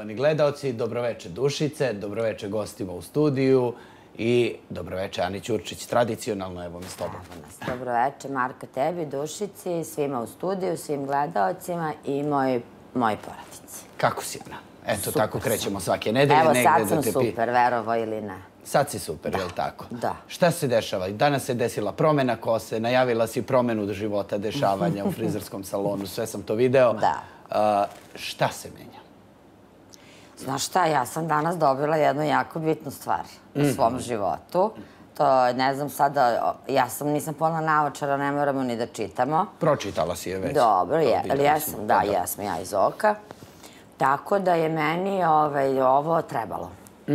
poštovani gledaoci, dobroveče Dušice, dobroveče gostima u studiju i dobroveče Ani Ćurčić, tradicionalno, evo mi s tobom. Dobroveče Marka, tebi, Dušici, svima u studiju, svim gledaocima i moj porodici. Kako si, Ana? Eto, tako krećemo svake nedelje. Evo, sad sam super, verovo ili ne. Sad si super, je li tako? Da. Šta se dešava? Danas se desila promena kose, najavila si promenu života, dešavanja u frizerskom salonu, sve sam to video. Da. Šta se menja? Znaš šta, ja sam danas dobila jednu jako bitnu stvar u svom životu. To, ne znam sada, nisam ponela naočara, ne moramo ni da čitamo. Pročitala si je već. Dobro, jesam, da, jesam ja iz oka. Tako da je meni ovo trebalo.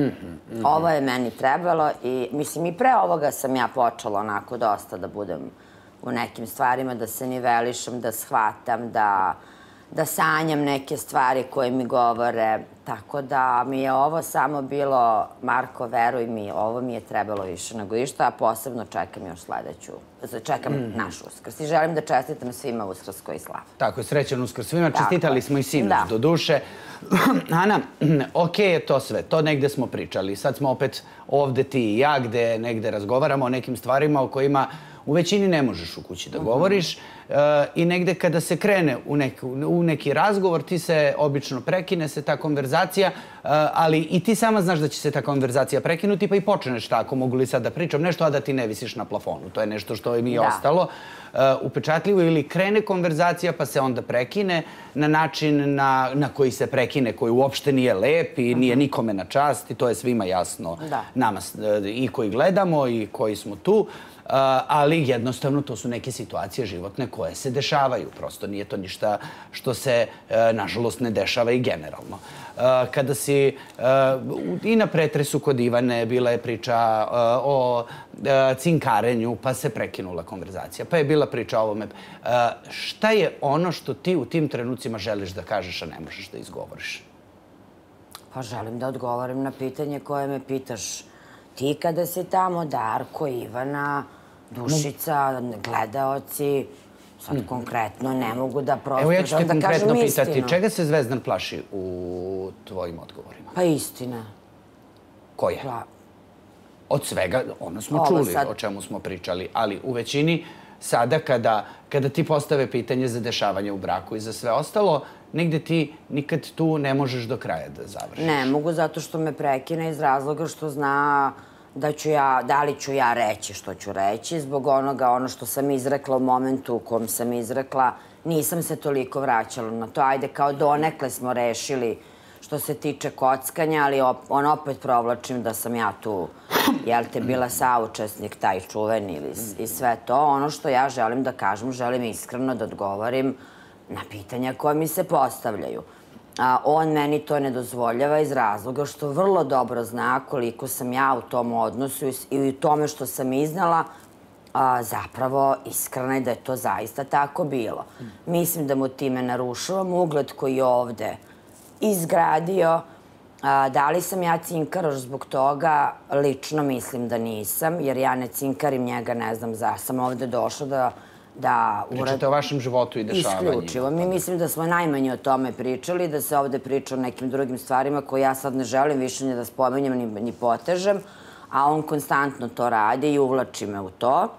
Ovo je meni trebalo i mislim i pre ovoga sam ja počela onako dosta da budem u nekim stvarima, da se nivelišem, da shvatam, da sanjam neke stvari koje mi govore. Tako da mi je ovo samo bilo, Marko, veruj mi, ovo mi je trebalo više nego išta, a posebno čekam još sledeću. Čekam naš Uskrs i želim da čestitam svima Uskrsko i slavu. Tako je, srećan Uskrs svima. Čestitali smo i sinoć do duše. Ana, okej je to sve, to negde smo pričali. Sad smo opet ovde ti i ja, gde negde razgovaramo o nekim stvarima o kojima u većini ne možeš u kući da govoriš i negde kada se krene u neki razgovor, ti se obično prekine se ta konverzacija, ali i ti sama znaš da će se ta konverzacija prekinuti, pa i počneš tako, mogu li sad da pričam nešto, a da ti ne visiš na plafonu. To je nešto što mi je ostalo upečatljivo, ili krene konverzacija pa se onda prekine na način na koji se prekine, koji uopšte nije lep i nije nikome na čast i to je svima jasno nama i koji gledamo i koji smo tu. Ali jednostavno to su neke situacije životne koje se dešavaju. Prosto nije to ništa što se, nažalost, ne dešava i generalno. Kada si i na pretresu kod Ivane bila je priča o cinkarenju, pa se prekinula konverzacija, pa je bila priča o ovome. Šta je ono što ti u tim trenucima želiš da kažeš, a ne možeš da izgovoriš? Pa želim da odgovorim na pitanje koje me pitaš. Ti kada si tamo, Darko, Ivana, Dušica, gledaoci, sad konkretno ne mogu da prosto... Evo ja ću te konkretno pitati, čega se Zvezdan plaši u tvojim odgovorima? Pa istina. Koje? Od svega, ono smo čuli o čemu smo pričali, ali u većini sada kada ti postave pitanje za dešavanje u braku i za sve ostalo, negde ti nikad tu ne možeš do kraja da završiš. Ne mogu, zato što me prekine iz razloga što zna da li ću ja reći što ću reći. Zbog ono što sam izrekla u momentu u kom sam izrekla, nisam se toliko vraćala na to. Ajde, kao donekle smo rešili što se tiče kockanja, ali opet provlačim da sam ja tu, jel te, bila saučesnik, taj čuveni i sve to. Ono što ja želim da kažem, želim iskreno da odgovorim na pitanja koje mi se postavljaju. On meni to ne dozvoljava iz razloga što vrlo dobro zna koliko sam ja u tom odnosu i u tome što sam iznala zapravo iskrena je da je to zaista tako bilo. Mislim da mu time narušavam ugled koji je ovde izgradio. Da li sam ja cinkaroš zbog toga? Lično mislim da nisam, jer ja ne cinkarim njega, ne znam za. Sam ovde došla da pričate o vašem životu i dešavanjima. Isključivo. Mi mislim da smo najmanje o tome pričali, da se ovde priča o nekim drugim stvarima koje ja sad ne želim više ni da spominjem ni potežem, a on konstantno to radi i uvlači me u to.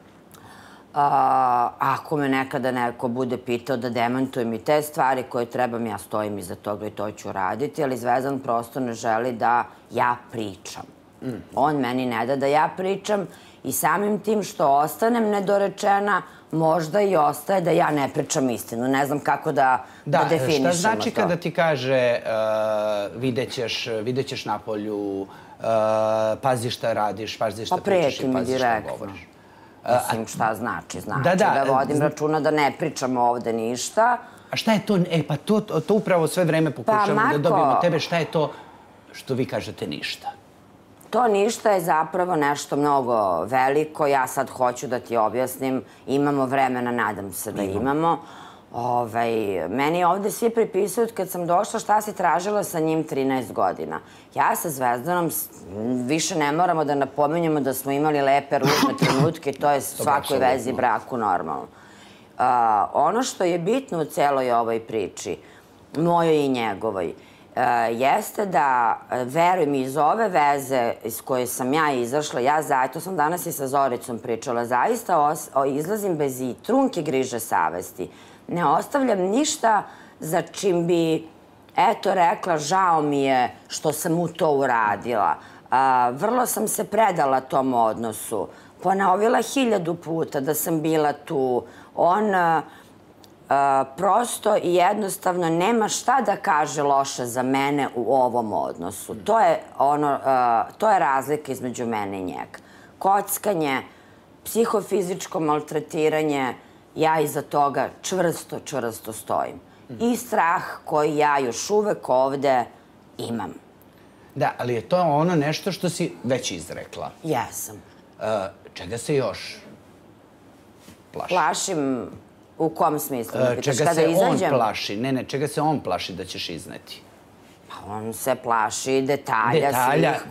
Ako me nekada neko bude pitao da demantujem i te stvari koje trebam, ja stojim iza toga i to ću raditi, ali Zvezdan prosto ne želi da ja pričam. On meni ne da ja pričam i samim tim što ostanem nedorečena, možda i ostaje da ja ne pričam istinu. Ne znam kako da definišemo to. Šta znači kada ti kaže vidjet ćeš napolju, pazi šta radiš, pazi šta pričaš i pazi šta govoriš? Mislim, šta znači? Znači da vodim računa da ne pričam ovde ništa. A šta je to? Pa to upravo sve vreme pokušamo da dobijemo tebe. Šta je to što vi kažete ništa? To ništa je zapravo nešto mnogo veliko. Ja sad hoću da ti objasnim. Imamo vremena, nadam se da imamo. Meni ovde svi pripisuju kad sam došla šta si tražila sa njim 13 godina. Ja sa Zvezdanom više ne moramo da napominjemo da smo imali lepe, ružne trenutke. To je svakoj vezi braku normalno. Ono što je bitno u celoj ovoj priči, mojoj i njegovoj, jeste da, verujem, iz ove veze iz koje sam ja izašla, to sam danas i sa Zoricom pričala, zaista izlazim bez i trunke griže savesti. Ne ostavljam ništa za čim bi, eto, rekla, žao mi je što sam mu to uradila. Vrlo sam se predala tom odnosu. Ponovila 1000 puta da sam bila tu. On prosto i jednostavno nema šta da kaže loše za mene u ovom odnosu. To je razlika između mene i njega. Kockanje, psihofizičko maltretiranje, ja iza toga čvrsto stojim. I strah koji ja još uvek ovde imam. Da, ali je to ono nešto što si već izrekla. Jesam. Čega se još plaši? Plašim u kom smislu? Čega se on plaši? Ne, čega se on plaši da ćeš izneti? Pa on se plaši detalja svih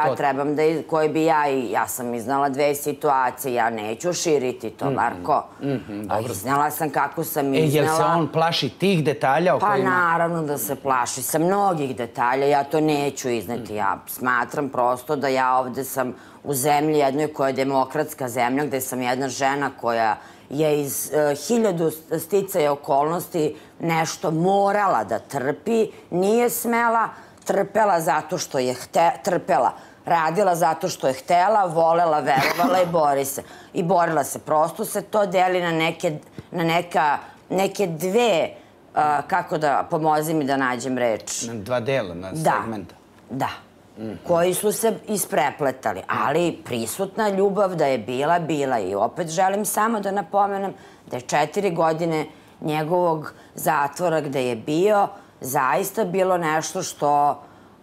koji bi ja sam iznala 2 situacije, ja neću širiti to, Marko. Iznala sam kako sam iznala. Jel se on plaši tih detalja o kojima... Pa naravno da se plaši sa mnogih detalja, ja to neću izneti. Ja smatram prosto da ja ovde sam u zemlji jednoj koja je demokratska zemlja, gde sam jedna žena koja je iz 1000 sticaja okolnosti nešto morala da trpi, nije smela, trpela zato što je trpela, radila zato što je htela, volela, verovala i bori se. I borila se. Prosto se to deli na neke dve, kako da, pomozi mi da nađem reč. Na 2 dela, na segmenta. Da. Koji su se isprepletali, ali prisutna ljubav da je bila. I opet želim samo da napomenem da je 4 godine njegovog zatvora gde je bio zaista bilo nešto što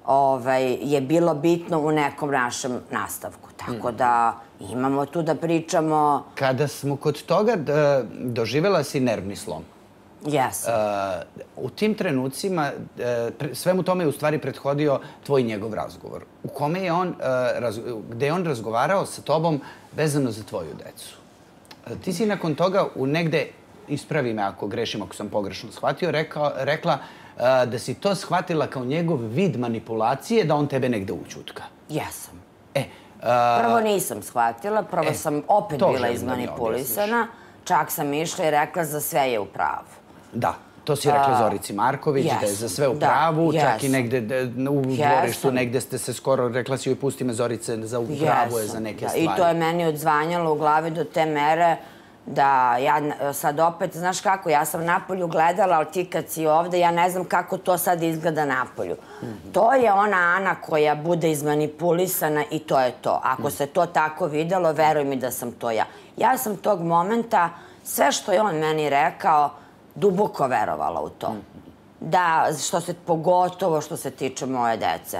je bilo bitno u nekom našem nastavku. Tako da imamo tu da pričamo... Kada smo kod toga, doživjela si nervni slom. Jesam. U tim trenucima, svemu tome je u stvari prethodio tvoj i njegov razgovor. U kome je on, gde je on razgovarao sa tobom vezano za tvoju decu. Ti si nakon toga u negde, ispravi me ako grešim, ako sam pogrešno shvatio, rekla da si to shvatila kao njegov vid manipulacije, da on tebe negde učutka. Jesam. Prvo nisam shvatila, prvo sam opet bila izmanipulisana, čak sam išla i rekla za sve je u pravu. Da, to si rekla Zorici Marković, da je za sve u pravu, čak i negde u dvorištu, negde ste se skoro, rekla si joj pusti me Zorice, za u pravu je za neke stvari. I to je meni odzvanjalo u glavi do te mere da ja sad opet, znaš kako, ja sam napolju gledala, ali ti kad si ovde, ja ne znam kako to sad izgleda napolju. To je ona Ana koja bude izmanipulisana i to je to. Ako se to tako videlo, veruj mi da sam to ja. Ja sam tog momenta, sve što je on meni rekao, duboko verovala u to. Da, pogotovo što se tiče moje dece.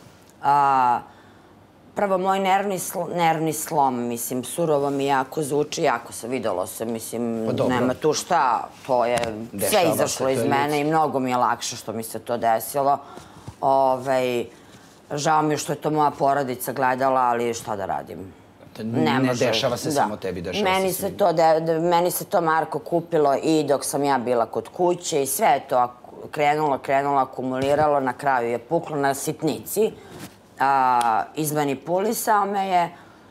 Prvo, moj nervni slom, mislim, surovo mi jako zvuči, jako se videlo se, mislim, nema tu šta, to je sve izašlo iz mene i mnogo mi je lakše što mi se to desilo. Žao mi je što je to moja porodica gledala, ali šta da radim? Ne dešava se samo tebi, dešava se svim. Meni se to, Marko, kupilo i dok sam ja bila kod kuće i sve je to krenulo, akumuliralo, na kraju je puklo na sitnici. Izmanipulisao me je.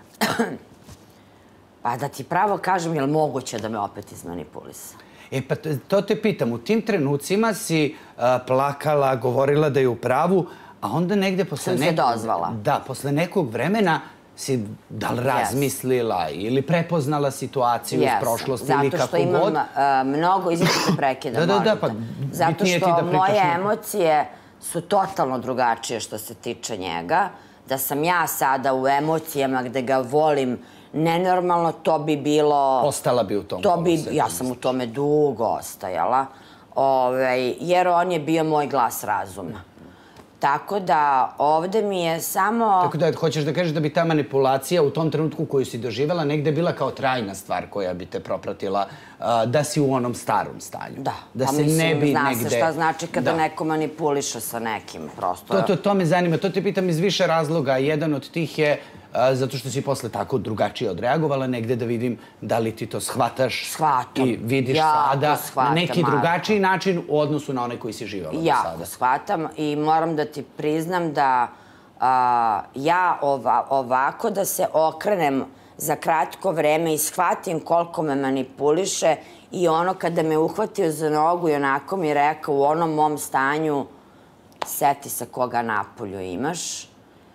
Pa da ti pravo kažem, je li moguće da me opet izmanipulisa? Pa to te pitam. U tim trenucima si plakala, govorila da je u pravu, a onda negde posle nekog... Sam se dozvala. Da, posle nekog vremena si da li razmislila ili prepoznala situaciju iz prošlosti ili kako god? Zato što imam mnogo, izvijek se prekida, možete. Zato što moje emocije su totalno drugačije što se tiče njega. Da sam ja sada u emocijama gde ga volim nenormalno, to bi bilo... Ostala bi u tom. Ja sam u tome dugo ostajala, jer on je bio moj glas razuma. Tako da ovde mi je samo... Tako da hoćeš da kažeš da bi ta manipulacija u tom trenutku koju si doživjela negde bila kao trajna stvar koja bi te propratila, da si u onom starom stanju. Da, da se ne bi zna negde... se šta znači kada neko manipuliše sa nekim, prosto. To me zanima, to te pitam iz više razloga. Jedan od tih je zato što si posle tako drugačije odreagovala, negde da vidim da li ti to shvataš i vidiš sada na neki drugačiji način u odnosu na one koji si živala do sada. Jako shvatam i moram da ti priznam da ja ovako da se okrenem za kratko vreme i shvatim koliko me manipuliše i ono kada me uhvatio za nogu i onako mi rekao u onom mom stanju seti se koga napolju imaš.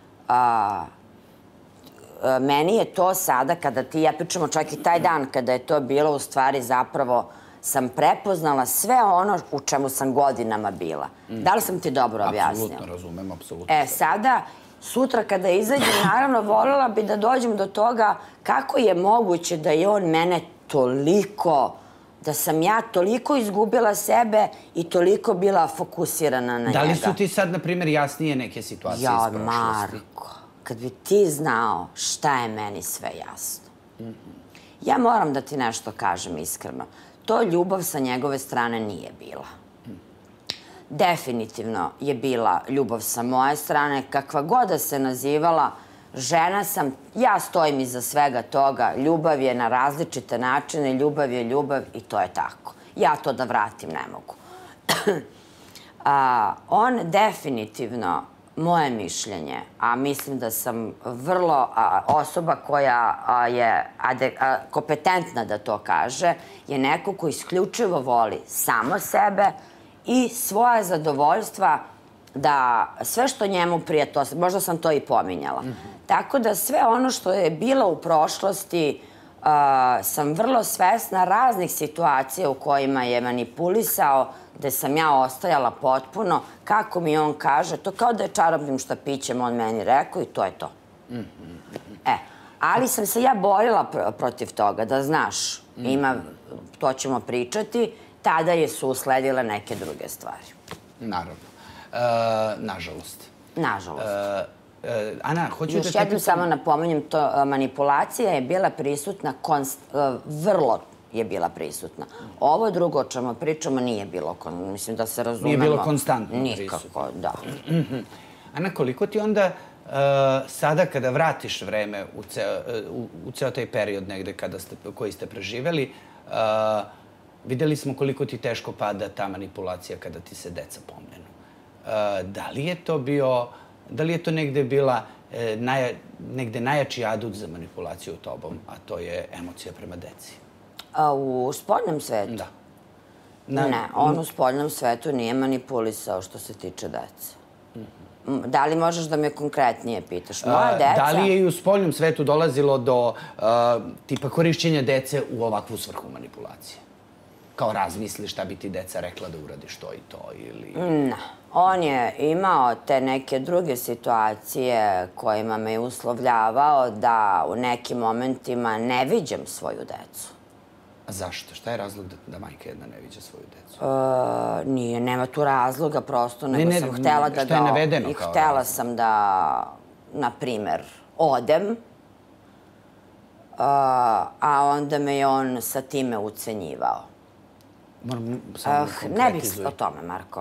Meni je to sada, kada ti ja pričamo čak i taj dan kada je to bilo, u stvari zapravo sam prepoznala sve ono u čemu sam godinama bila. Da li sam ti dobro objasnila? Apsolutno razumem, apsolutno. Sada, sutra kada izađem, naravno, voljela bi da dođem do toga kako je moguće da je on mene toliko, da sam ja toliko izgubila sebe i toliko bila fokusirana na njega. Da li su ti sad, na primjer, jasnije neke situacije iz prošlosti? Marko, kad bi ti znao šta je meni sve jasno. Ja moram da ti nešto kažem iskreno. To ljubav sa njegove strane nije bila. Definitivno je bila ljubav sa moje strane, kakva god da se nazivala, žena sam, ja stojim iza svega toga, ljubav je na različite načine, ljubav je ljubav i to je tako. Ja to da vratim ne mogu. On definitivno, moje mišljenje, a mislim da sam vrlo osoba koja je kompetentna da to kaže, je neko ko isključivo voli samo sebe i svoje zadovoljstva da sve što njemu prije to, možda sam to i pominjala. Tako da sve ono što je bilo u prošlosti sam vrlo svesna raznih situacija u kojima je manipulisao, gde sam ja ostajala potpuno, kako mi on kaže, to kao da je čarobnim štapićem on meni rekao i to je to. Ali sam se ja borila protiv toga, da znaš, to ćemo pričati, tada su usledile neke druge stvari. Naravno. Nažalost. Nažalost. Ana, hoću da te... Još jednom samo napominjem, manipulacija je bila prisutna, vrlo je bila prisutna. Ovo drugo o čemu pričamo nije bilo, mislim da se razumemo. Nije bilo konstantno prisutno. Nikako, da. Ana, koliko ti onda sada kada vratiš vreme u ceo taj period negde koji ste preživeli, videli smo koliko ti teško pada ta manipulacija kada ti se deca pomenu. Da li je to bio, da li je to negde bila negde najjači adut za manipulaciju tobom, a to je emocija prema deci? U spoljnom svetu? Da. Ne, on u spoljnom svetu nije manipulisao što se tiče dece. Da li možeš da me konkretnije pitaš? Moja deca... Da li je i u spoljnom svetu dolazilo do tipa korišćenja dece u ovakvu svrhu manipulacije? Kao razmisli šta bi ti deca rekla da uradiš to i to ili... Ne. On je imao te neke druge situacije kojima me je uslovljavao da u nekim momentima ne viđem svoju decu. A zašto? Šta je razlog da majka jedna ne viđa svoju decu? Nije, nema tu razloga prosto, nego sam htela da ga... Što je navedeno kao razlog? Htela sam da, na primer, odem, a onda me je on sa time ucenjivao. Ne bih o tome, Marko.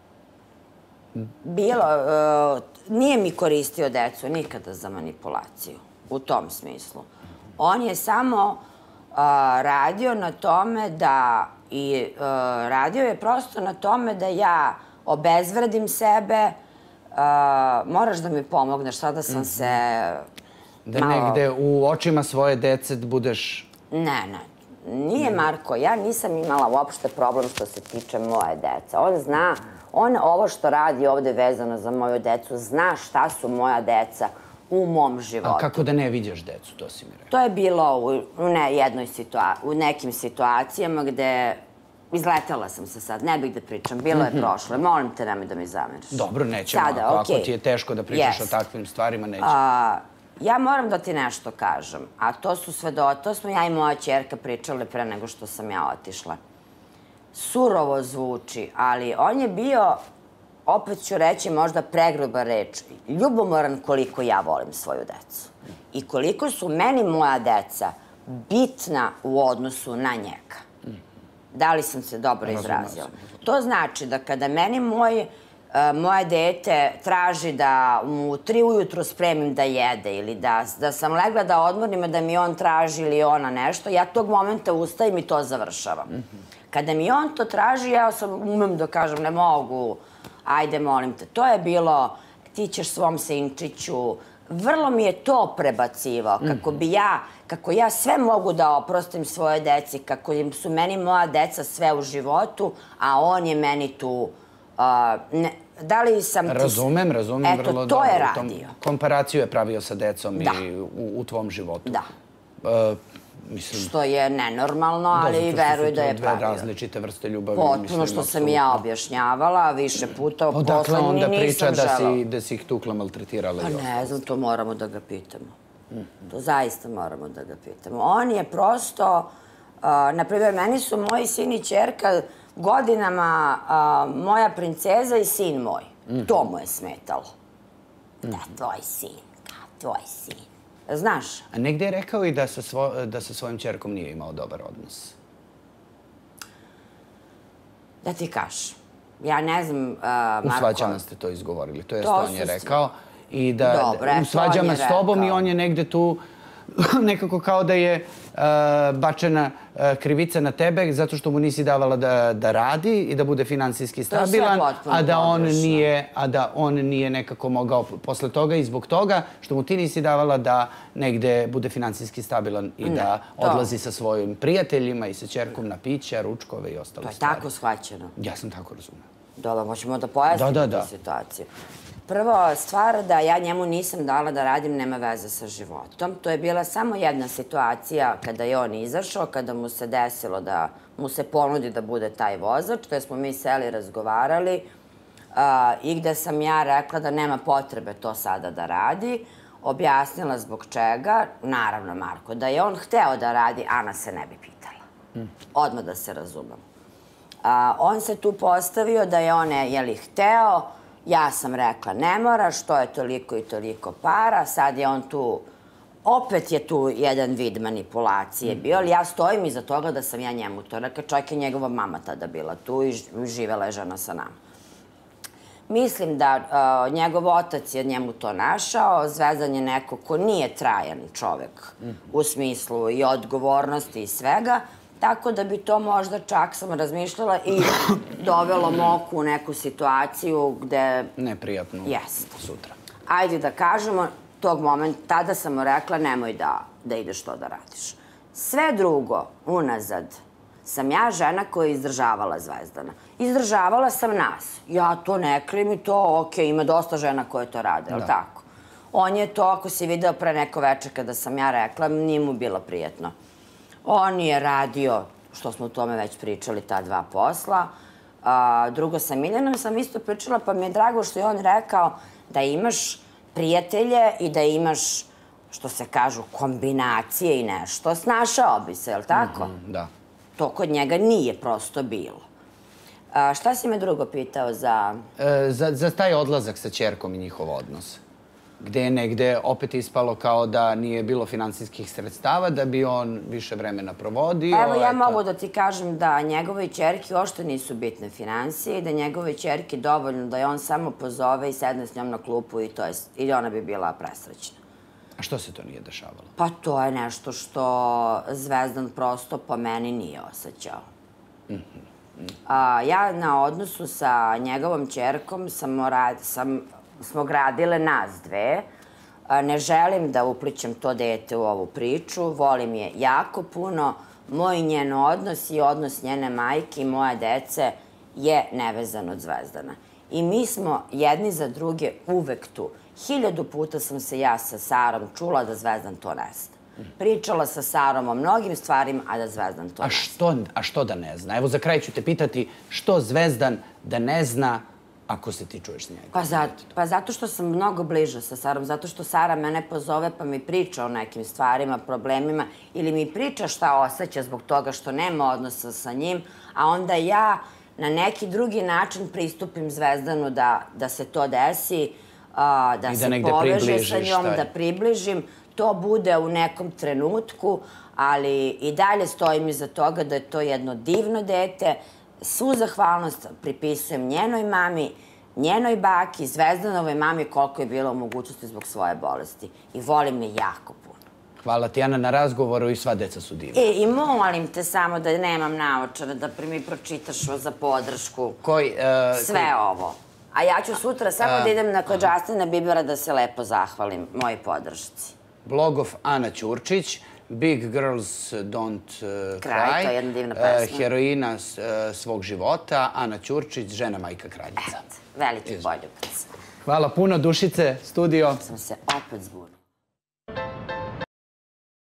Nije mi koristio decu nikada za manipulaciju, u tom smislu. On je samo radio na tome radio je prosto na tome da ja obezvredim sebe. Moraš da mi pomogneš, sada sam se Da negde u očima svoje dece budeš... Ne. Nije, Marko, ja nisam imala uopšte problem što se tiče moje dece. On zna, on ovo što radi ovde vezano za moju decu, zna šta su moja deca u mom životu. A kako da ne viđaš decu, to si mi rekao? To je bilo u nekim situacijama gde izletela sam se sad, ne bih da pričam, bilo je prošlo. Molim te, nemoj da mi zameriš. Dobro, nećemo. Ako ti je teško da pričaš o takvim stvarima, nećemo. Ja moram da ti nešto kažem, a to smo ja i moja ćerka pričale pre nego što sam ja otišla. Surovo zvuči, ali on je bio, opet ću reći možda pregruba reč, ljubomoran koliko ja volim svoju decu. I koliko su meni moja deca bitna u odnosu na njega. Da li sam se dobro izrazila? To znači da kada meni moj moje dete traži da mu u 3 ujutru spremim da jede ili da sam legla da odmorim, da mi on traži ili ona nešto, ja tog momenta ustajem i to završavam. Kada mi on to traži, ja sam umem da kažem ne mogu, ajde molim te. To je bilo, ti ćeš svom sinčiću, vrlo mi je to prebacivao, kako ja sve mogu da oprostim svoje deci, kako su meni moja deca sve u životu, a on je meni tu... Da li sam ti... Razumem vrlo dobro. Eto, to je radio. Komparaciju je pravio sa decom i u tvom životu. Da. Mislim... Što je nenormalno, ali veruj da je pravio. Dve različite vrste ljubavi. Potpuno što sam i ja objašnjavala više puta. Odakle onda priča da si ih tukla, maltretirala? Pa ne znam, to moramo da ga pitamo. To zaista moramo da ga pitamo. On je prosto... Naprimjer, meni su moji sin i ćerka godinama moja princeza i sin moj. To mu je smetalo. Da, tvoj sin, tvoj sin. Znaš? A negdje je rekao i da sa svojim ćerkom nije imao dobar odnos. Da ti kažem. Ja ne znam, Marko... U svađama ste to izgovorili, to jest on je rekao. I da u svađama s tobom i on je negdje tu nekako kao da je bačena krivica na tebe zato što mu nisi davala da radi i da bude finansijski stabilan, a da on nije nekako mogao posle toga i zbog toga što mu ti nisi davala da negde bude finansijski stabilan i da odlazi sa svojim prijateljima i sa ćerkom na pića, ručkove i ostale stvari. To je tako shvaćeno. Ja sam tako razumio. Dobro, možemo da pojasnimo tu situaciju. Prvo stvar da ja njemu nisam dala da radim nema veze sa životom. To je bila samo jedna situacija kada je on izašao, kada mu se desilo da mu se ponudi da bude taj vozač, gde smo mi seli razgovarali i gde sam ja rekla da nema potrebe to sada da radi. Objasnila zbog čega. Naravno, Marko, da je on hteo da radi, Ana se ne bi pitala. Odmah da se razumemo. On se tu postavio da je on hteo. Ja sam rekla, ne moraš, to je toliko i toliko para, sad je on tu, opet je tu jedan vid manipulacije bio, ali ja stojim iza toga da sam ja njemu to rekla, čak i njegova mama tada bila tu i živela je žena sa nama. Mislim da njegov otac je njemu to našao, Zvezdan je neko ko nije trajan čovek u smislu i odgovornosti i svega, tako da bi to možda čak sam razmišljala i dovelo Moku u neku situaciju gde... Neprijatnu sutra. Ajde da kažemo, tog momenta, tada sam mu rekla nemoj da ideš to da radiš. Sve drugo, unazad, sam ja žena koja je izdržavala Zvezdana. Izdržavala sam nas. Ja to ne krim i to, okej, ima dosta žena koje to rade, ali tako? On je to, ako si video pre neko večer kada sam ja rekla, nije mu bilo prijetno. On je radio, što smo o tome već pričali, ta 2 posla. Drugo, sa Miljanom sam isto pričala, pa mi je drago što je on rekao da imaš prijatelje i da imaš, što se kažu, kombinacije i nešto. Snašao bi se, je li tako? Da. To kod njega nije prosto bilo. Šta si me drugo pitao za... Za taj odlazak sa ćerkom i njihov odnos. Gde je negde opet ispalo kao da nije bilo finansijskih sredstava, da bi on više vremena provodio. Evo, ja mogu da ti kažem da njegove ćerke uopšte nisu bitne finansije i da njegove ćerke dovoljno da je on samo pozove i sedne s njom na klupu i ona bi bila presrećna. A što se to nije dešavalo? Pa to je nešto što Zvezdan prosto po meni nije osjećao. Ja na odnosu sa njegovom ćerkom smo gradile nas dve. Ne želim da uplićem to dete u ovu priču. Volim je jako puno. Moj njen odnos i odnos njene majke i moje dece je nevezan od Zvezdana. I mi smo jedni za druge uvek tu. 1000 puta sam se ja sa Sarom čula da Zvezdan to ne zna. Pričala sa Sarom o mnogim stvarima, a da Zvezdan to ne zna. A što da ne zna? Evo za kraj ću te pitati što Zvezdan da ne zna ako se ti čuješ s njega? Pa zato što sam mnogo bliža sa Sarom, zato što Sara mene pozove pa mi priča o nekim stvarima, problemima ili mi priča šta osjeća zbog toga što nema odnosa sa njim, a onda ja na neki drugi način pristupim Zvezdanu da se to desi, da se poveže sa njom, da približim. To bude u nekom trenutku, ali i dalje stojim iza toga da je to jedno divno dete. Svu zahvalnost pripisujem njenoj mami, njenoj baki, Zvezdanovoj mami, koliko je bila u mogućnosti zbog svoje bolesti. I volim je jako puno. Hvala ti, Ana, na razgovoru i sva deca su divna. I molim te samo da nemam naočare, da mi pročitaš za podršku. Sve ovo. A ja ću sutra samo da idem kod Justina Biebera da se lepo zahvalim mojoj podršci. Blogov Ana Ćurčić, Big Girls Don't Cry, to je jedna divna pesma. Heroina svog života, Ana Ćurčić, žena majka kraljica. Veliki poljubac. Hvala puno, Dušice, studio. Sam se opet zbunila.